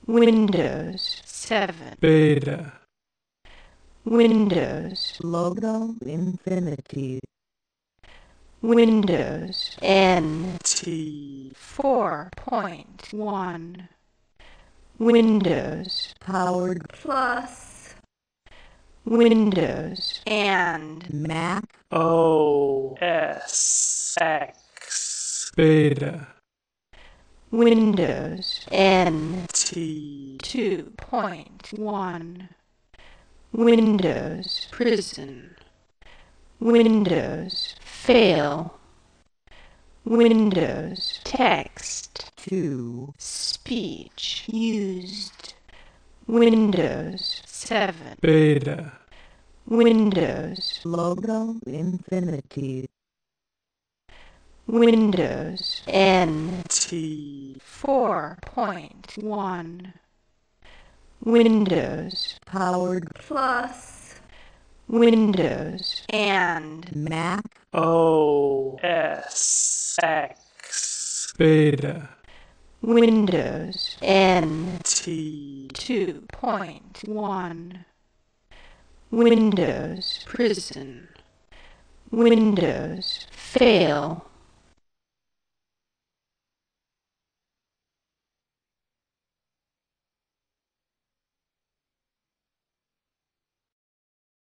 Windows 7. Beta. Windows. Logo Infinity. Windows T. 4.1. Windows Powered Plus. Windows and Mac OS X. Beta. Windows T. 2.1. Windows Prison. Windows Fail. Windows Text 2. Speech Used. Windows 7. Beta. Windows. Logo Infinity. Windows T. 4.1. Windows Powered Plus. Windows and Mac OS X. Beta. Windows T. 2.1. Windows Prison. Windows Fail.